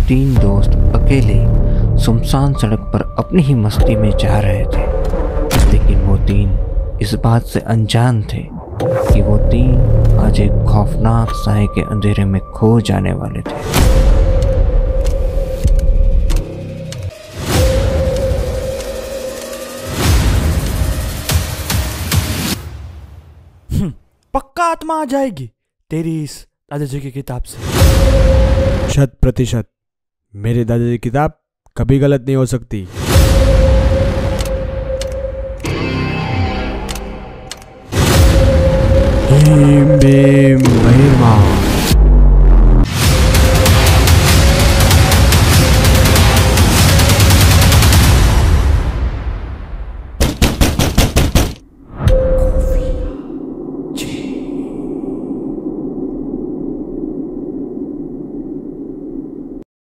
तीन दोस्त अकेले सुनसान सड़क पर अपनी ही मस्ती में जा रहे थे, लेकिन वो तीन इस बात से अनजान थे कि वो तीन आज एक खौफनाक साए के अंधेरे में खो जाने वाले थे। पक्का आत्मा आ जाएगी तेरी इस दादाजी की किताब से। 100% मेरे दादाजी की किताब कभी गलत नहीं हो सकती। भीम भीम महिमा।